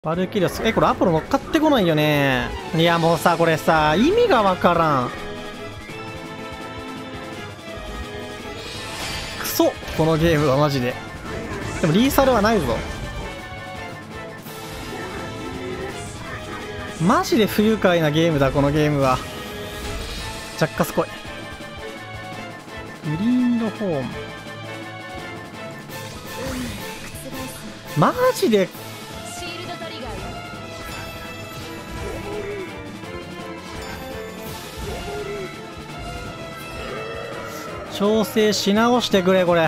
バルキリアス、これアポロ乗っかってこないよね。いやもうさ、これさ、意味がわからん。クソこのゲームはマジで。でもリーサルはないぞ。マジで不愉快なゲームだこのゲームは。ジャッカス来い。グリーンドホーム。マジで調整し直してくれこれ。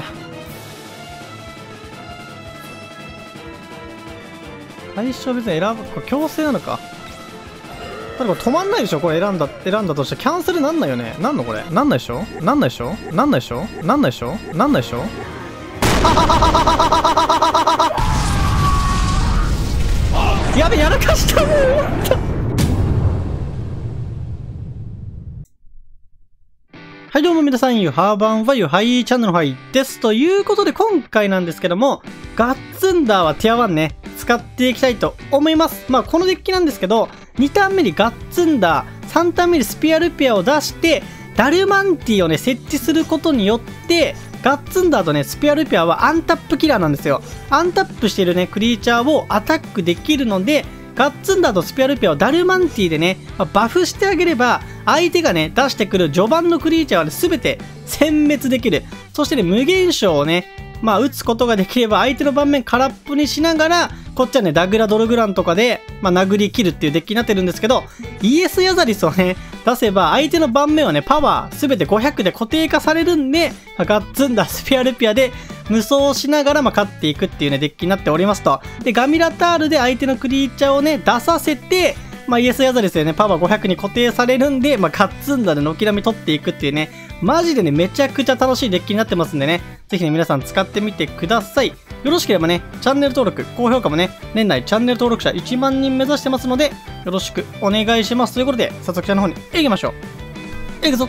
対象別に選ぶ、これ強制なのか。ただこれ止まんないでしょこれ。選んだとしてキャンセルなんないよね。なんのこれ。なんないでしょなんないでしょなんないでしょなんないでしょなんないでしょ。やべ、やらかした。もう終わった。はいどうも皆さん、ユハーバンはユハイチャンネルのハイです。ということで今回なんですけども、ガッツンダーはティア1ね、使っていきたいと思います。まあこのデッキなんですけど、2ターン目にガッツンダー、3ターン目にスピアルピアを出して、ダルマンティをね、設置することによって、ガッツンダーとね、スピアルピアはアンタップキラーなんですよ。アンタップしているね、クリーチャーをアタックできるので、ガッツンダーとスピアルピアをダルマンティでね、バフしてあげれば、相手がね、出してくる序盤のクリーチャーはね、全て殲滅できる。そしてね、無限賞をね、打つことができれば、相手の盤面空っぽにしながら、こっちはね、ダグラドルグランとかで、殴り切るっていうデッキになってるんですけど、イエスヤザリスをね、出せば、相手の盤面はね、パワー全て500で固定化されるんで、ガッツンダー、スピアルピアで、無双しながら勝っていくっていうね、デッキになっておりますと。で、ガミラタールで相手のクリーチャーをね、出させて、イエスヤザリスでね、パワー500に固定されるんで、ガッツンダーで軒並み取っていくっていうね、マジでね、めちゃくちゃ楽しいデッキになってますんでね、ぜひね、皆さん使ってみてください。よろしければね、チャンネル登録、高評価もね、年内チャンネル登録者1万人目指してますので、よろしくお願いします。ということで、早速こちらの方に行きましょう。行くぞ。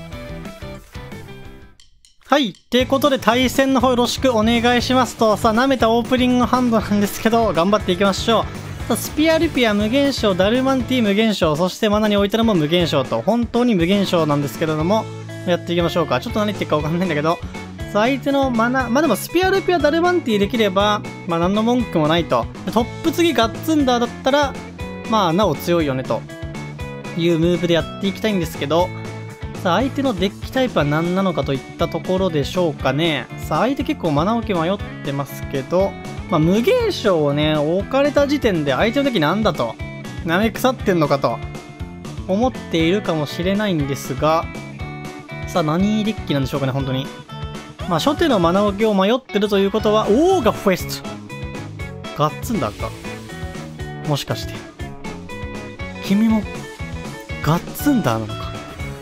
はい。ということで、対戦の方よろしくお願いしますと、さあ、舐めたオープニングハンドなんですけど、頑張っていきましょう。さあ、スピアルピア無限賞、ダルマンティ無限賞、そしてマナに置いたのも無限賞と、本当に無限賞なんですけれども、やっていきましょうか。ちょっと何言ってるかわかんないんだけど、さあ、相手のマナ、でもスピアルピア、ダルマンティできれば、何の文句もないと。トップ次ガッツンダーだったら、なお強いよね、というムーブでやっていきたいんですけど、さあ、相手のデッキタイプは何なのかといったところでしょうかね。さあ、相手結構マナ置き迷ってますけど、無限賞をね、置かれた時点で相手のデッキなんだと、舐め腐ってんのかと、思っているかもしれないんですが、さあ、何デッキなんでしょうかね、本当に。初手のマナ置きを迷ってるということは、オーガフェスト。ガッツンダーか。もしかして。君も、ガッツンダーなのか。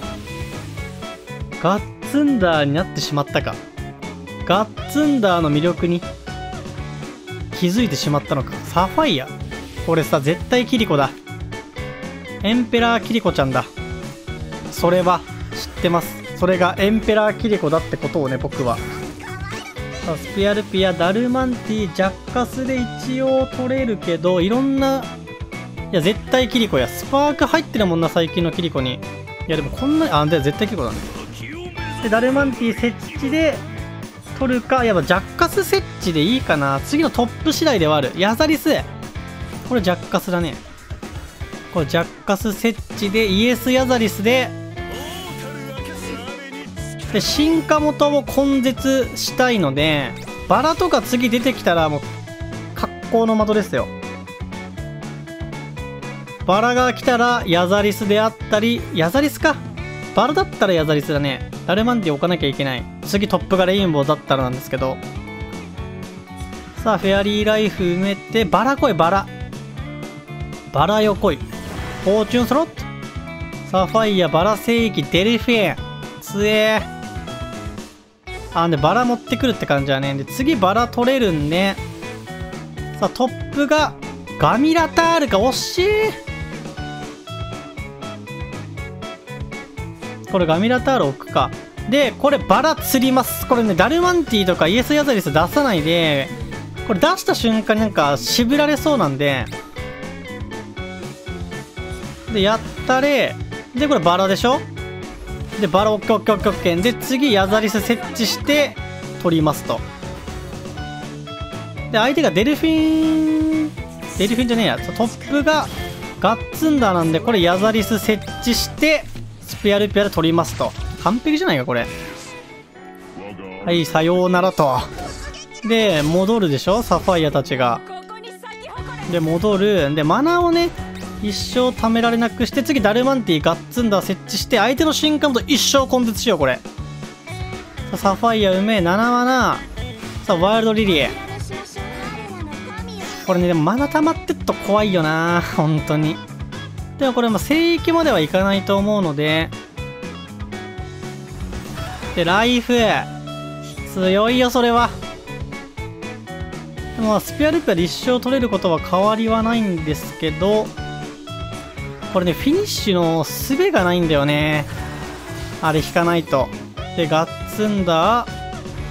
ガッツンダーになってしまったか。ガッツンダーの魅力に気づいてしまったのか。サファイア。これさ、絶対キリコだ。エンペラーキリコちゃんだ。それは知ってます。それがエンペラーキリコだってことをね、僕は。さあ、スピアルピア、ダルマンティ、ジャッカスで一応取れるけど、いろんな、いや、絶対キリコや。スパーク入ってるもんな、最近のキリコに。いや、でもこんなに、絶対キリコだね。で、ダルマンティ設置で取るか、やっぱジャッカス設置でいいかな。次のトップ次第ではある。ヤザリス。これジャッカスだね。これジャッカス設置で、イエスヤザリスで、進化元を根絶したいので、バラとか次出てきたらもう、格好の的ですよ。バラが来たら、ヤザリスであったり、ヤザリスか。バラだったらヤザリスだね。ダルマンティ置かなきゃいけない。次トップがレインボーだったらなんですけど。さあ、フェアリーライフ埋めて、バラ来い、バラ。バラよ来い。フォーチュンスロット。サファイア、バラ聖域、デルフィン。つえー。で、バラ持ってくるって感じだね。で、次バラ取れるんで。さあ、トップが、ガミラタールか、惜しい。これガミラタール置くか。で、これバラ釣ります。これね、ダルマンティとかイエスヤザリス出さないで、これ出した瞬間になんか渋られそうなんで、 で、やったれ。で、これバラでしょ。で、バラオッケーオッケーオッケーオッケー。で、次、ヤザリス設置して、取りますと。で、相手がデルフィンじゃねえや。トップがガッツンダーなんで、これヤザリス設置して、スペアルピアで取りますと。完璧じゃないか、これ。はい、さようならと。で、戻るでしょ、サファイアたちが。で、戻る。で、マナーをね、一生貯められなくして、次、ダルマンティ、ガッツンダー設置して、相手の進化モード一生根絶しよう、これ。さあ、サファイア、7マナ。さあ、ワイルドリリー。これね、でもマナ溜まってっと怖いよな、本当に。でもこれ、聖域まではいかないと思うので。で、ライフ。強いよ、それは。でもスペアルピアで一生取れることは変わりはないんですけど、これね、フィニッシュの術がないんだよね。あれ引かないと。で、ガッツンダー。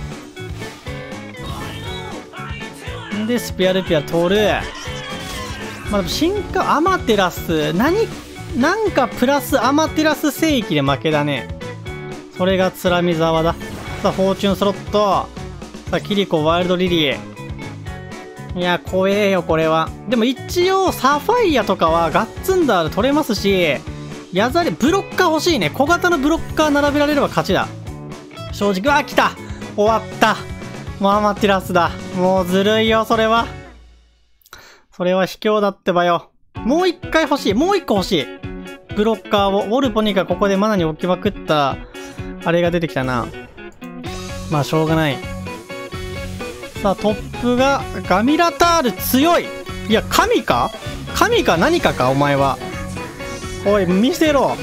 で、スペアルピア取る。でも進化アマテラス、なんかプラスアマテラス聖域で負けだね。それがつらみざわだ。さあ、フォーチュンスロット。さあ、キリコ、ワイルドリリー。いや、怖えよ、これは。でも一応、サファイアとかはガッツンダーで取れますし、ヤザリ、ブロッカー欲しいね。小型のブロッカー並べられれば勝ちだ。正直、来た終わった。もうアマテラスだ。もうずるいよ、それは。それは卑怯だってばよ。もう一回欲しい。もう一個欲しい。ブロッカーを。ウォルポニがここでマナに置きまくった、あれが出てきたな。しょうがない。さあ、トップが、ガミラタール強い。いや、神か何かか、お前は。おい、見せろ。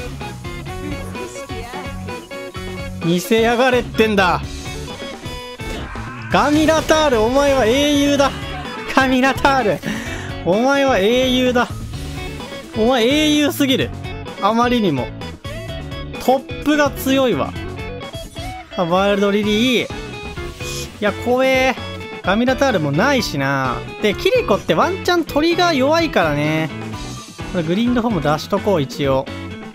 見せやがれってんだ。ガミラタール、お前は英雄だ。ガミラタール、お前は英雄だ。お前英雄すぎる。あまりにも。トップが強いわ。ワイルドリリー。いや、怖え。ガミラタールもないしな。で、キリコってワンチャントリガー弱いからね。これグリーンの方も出しとこう、一応。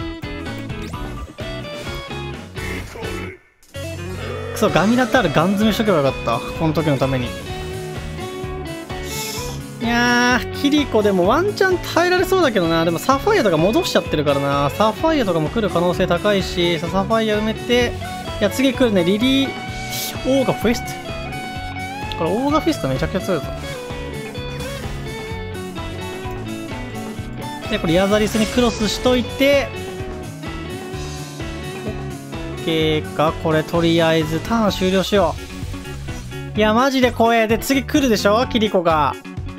くそ、ガミラタールガン詰めしとけばよかった。この時のために。いやー、キリコでもワンチャン耐えられそうだけどな。でもサファイアとか戻しちゃってるからな。サファイアとかも来る可能性高いし、サファイア埋めて、いや、次来るね、リリー、オーガフェスト。これ、オーガフェストめちゃくちゃ強いぞ。で、これ、ヤザリスにクロスしといて、オッケーか。これ、とりあえず、ターン終了しよう。いや、マジで怖え。で、次来るでしょキリコが。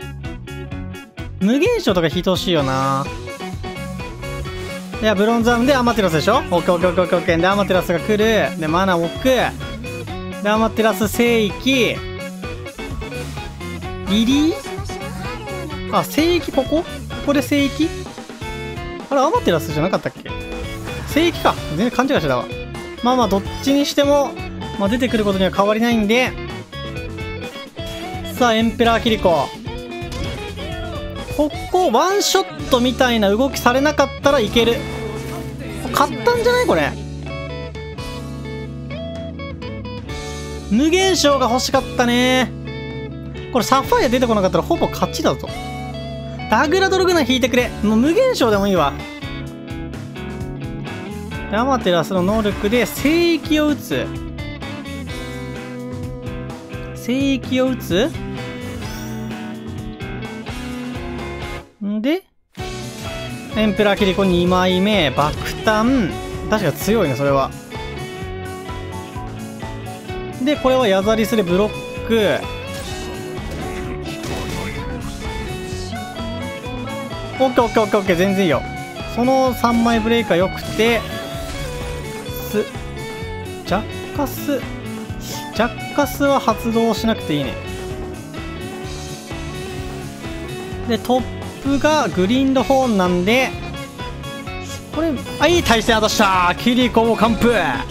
無限賞とか引いてほしいよな。いや、ブロンズアームでアマテラスでしょ。オッケーオッケーオッケーオッケー。で、アマテラスが来る。で、マナ置く。で、アマテラス聖域。リリー？あ、聖域ここで聖域？あれ、アマテラスじゃなかったっけ？聖域か。全然勘違いしてたわ。どっちにしても、出てくることには変わりないんで。さあ、エンペラーキリコ。ここ、ワンショットみたいな動きされなかったらいける。勝ったんじゃないこれ。無限賞が欲しかったね。これサファイア出てこなかったらほぼ勝ちだぞ。ダグラドルぐらい引いてくれ。もう無限賞でもいいわ。アマテラスの能力で聖域を打つ。聖域を打つんで、エンペラーキリコ2枚目、爆弾。確か強いね、それは。で、これはヤザリスでブロック。オッケーオッケーオッケーオッケー、全然いいよ。その3枚ブレイカー良くて、ジャッカスは発動しなくていいね。で、トップがグリーンドホーンなんで、これ、いい対戦当たしたキリコも完封。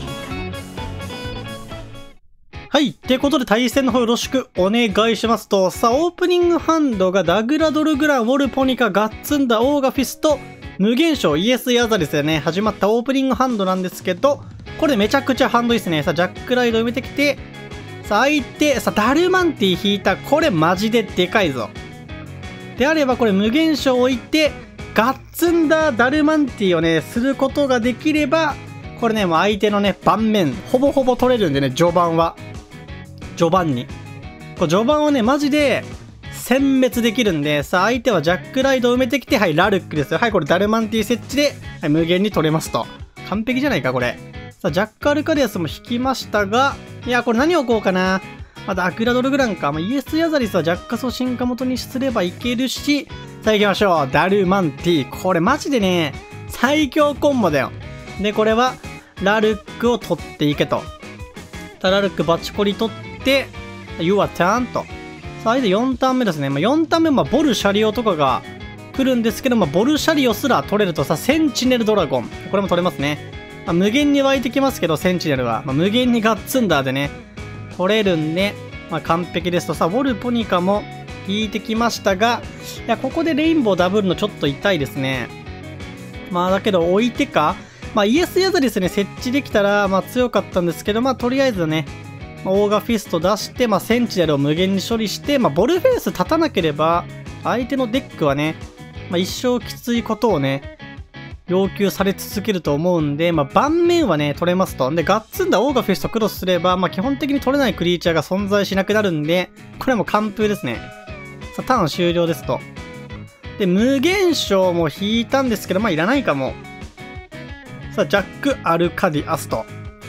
はい。ってことで対戦の方よろしくお願いしますと、さあ、オープニングハンドがダグラドルグラン、ウォルポニカ、ガッツンダ、オーガフィスト、 無限賞イエス・ヤザリスでね、始まったオープニングハンドなんですけど、これめちゃくちゃハンドいいっすね。さあ、ジャックライド埋めてきて、さあ、相手、さあ、ダルマンティ引いた。これマジででかいぞ。であれば、これ無限賞置いて、ガッツンダーダルマンティをね、することができれば、これね、もう相手のね、盤面、ほぼほぼ取れるんでね、序盤は。序盤に。これ序盤をね、マジで、殲滅できるんで、さあ、相手はジャックライドを埋めてきて、はい、ラルックですよ。はい、これダルマンティ設置で、はい、無限に取れますと。完璧じゃないか、これ。さあ、ジャックアルカディアスも引きましたが、いや、これ何を置こうかな。ダグラドルグランか。イエス・ヤザリスはジャッカスを進化元にすればいけるし、さあ行きましょう。ダルマンティ。これマジでね、最強コンボだよ。で、これは、ラルックを取っていけと。ラルックバチコリ取って、You are turn と。さあ、相手4ターン目ですね。4ターン目、ボルシャリオとかが来るんですけど、ボルシャリオすら取れるとさ、センチネルドラゴン。これも取れますね。無限に湧いてきますけど、センチネルは。無限にガッツンダーでね、取れるんで、完璧ですと。さあ、ウォルポニカも引いてきましたが、いや、ここでレインボーダブルのちょっと痛いですね。だけど置いてか、イエス・ヤザリスね、設置できたら、強かったんですけど、とりあえずね、オーガフィスト出して、センチネルを無限に処理して、ボルフェイス立たなければ、相手のデックはね、一生きついことをね、要求され続けると思うんで、盤面はね、取れますと。で、ガッツンダオーガフィストクロスすれば、基本的に取れないクリーチャーが存在しなくなるんで、これはもう完封ですね。さあ、ターン終了ですと。で、無限賞も引いたんですけど、いらないかも。さあ、ジャック・アルカディアスと。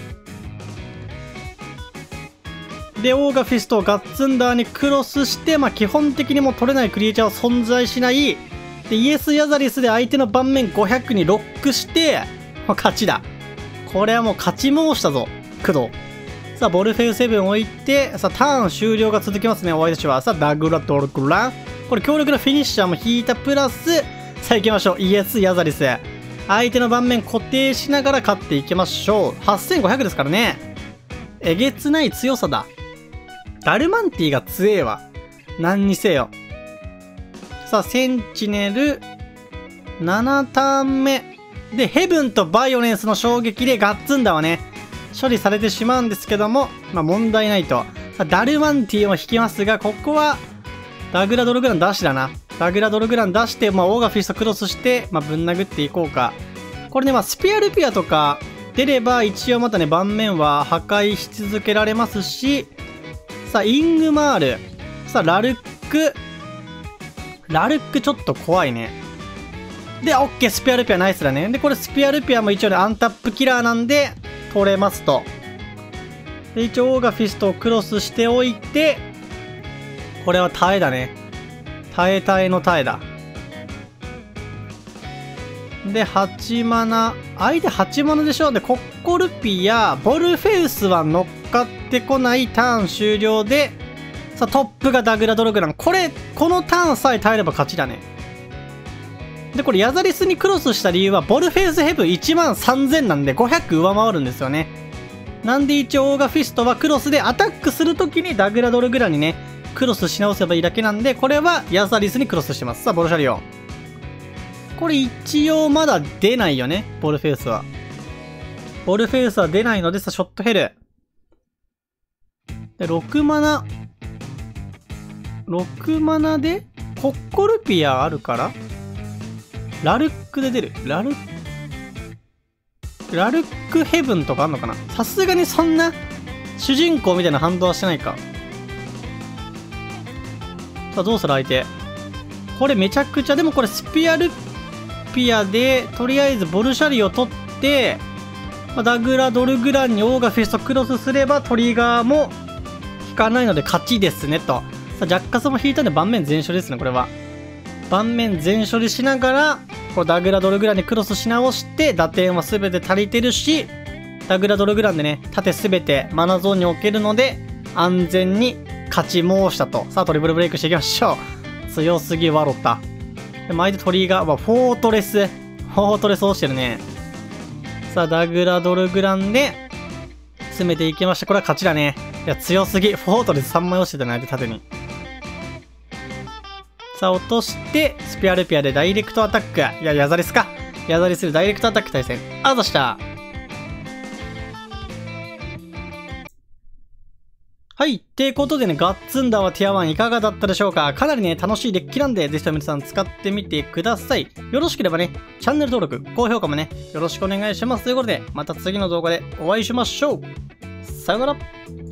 で、オーガフィストをガッツンダーにクロスして、基本的にもう取れないクリーチャーは存在しない。で、イエス・ヤザリスで相手の盤面500にロックして、勝ちだ。これはもう勝ち申したぞ、工藤。さあ、ボルフェウ7置いて、さあ、ターン終了が続きますね、お相手手は。さあ、ダグラドルグラン。これ強力なフィニッシャーも引いたプラス、さあ行きましょう。イエス・ヤザリス。相手の盤面固定しながら勝っていきましょう。8500ですからね。えげつない強さだ。ダルマンティが強えわ。何にせよ。さあ、センチネル、7ターン目。で、ヘブンとバイオレンスの衝撃でガッツンダはね、処理されてしまうんですけども、問題ないと。ダルマンティを引きますが、ここは、ダグラドルグラン出しだな。ダグラドルグラン出して、オーガフィストクロスして、ぶん殴っていこうか。これね、スピアルピアとか出れば、一応またね、盤面は破壊し続けられますし、さあ、イングマール。さあ、ラルックちょっと怖いね。で、オッケー、スピアルピアナイスだね。で、これスピアルピアも一応ね、アンタップキラーなんで、取れますと。で、一応オーガフィストをクロスしておいて、これは耐えだね。耐えの耐えだ。で、8マナ。相手8マナでしょ。で、コッコルピア、ボルフェウスは乗っかってこないターン終了で、さあ、トップがダグラドルグラン。このターンさえ耐えれば勝ちだね。で、これ、ヤザリスにクロスした理由は、ボルフェイスヘブ13000なんで、500上回るんですよね。なんで一応、オーガフィストはクロスでアタックするときにダグラドルグランにね、クロスし直せばいいだけなんで、これはヤザリスにクロスしてます。さあ、ボルシャリオ。これ一応まだ出ないよね、ボルフェイスは。ボルフェイスは出ないので、さあ、ショットヘル。で、6マナ。6マナでコッコルピアあるからラルックで出る。ラルックヘブンとかあんのかな。さすがにそんな主人公みたいな反動はしてないか。さあ、どうする相手。これめちゃくちゃ、でもこれスピアルピアで、とりあえずボルシャリを取って、ダグラドルグランにオーガフィストクロスすればトリガーも引かないので勝ちですねと。さあ、ジャッカスも引いたんで盤面全処理ですね、これは。盤面全処理しながら、ダグラドルグランにクロスし直して、打点は全て足りてるし、ダグラドルグランでね、縦全てマナゾーンに置けるので、安全に勝ち申したと。さあ、トリプルブレイクしていきましょう。強すぎ、ワロタ。でも相手トリガーはフォートレス落ちてるね。さあ、ダグラドルグランで、詰めていきました。これは勝ちだね。いや、強すぎ。フォートレス3枚落ちてたね、相手縦に。さあ、落として、スピアルピアでダイレクトアタック。いや、ヤザリスか。 矢ザリするダイレクトアタック対戦。あざした。はい。ってことでね、ガッツンダーはティア1いかがだったでしょうか。かなりね、楽しいデッキなんで、ぜひとも皆さん使ってみてください。よろしければね、チャンネル登録、高評価もね、よろしくお願いします。ということで、また次の動画でお会いしましょう。さよなら。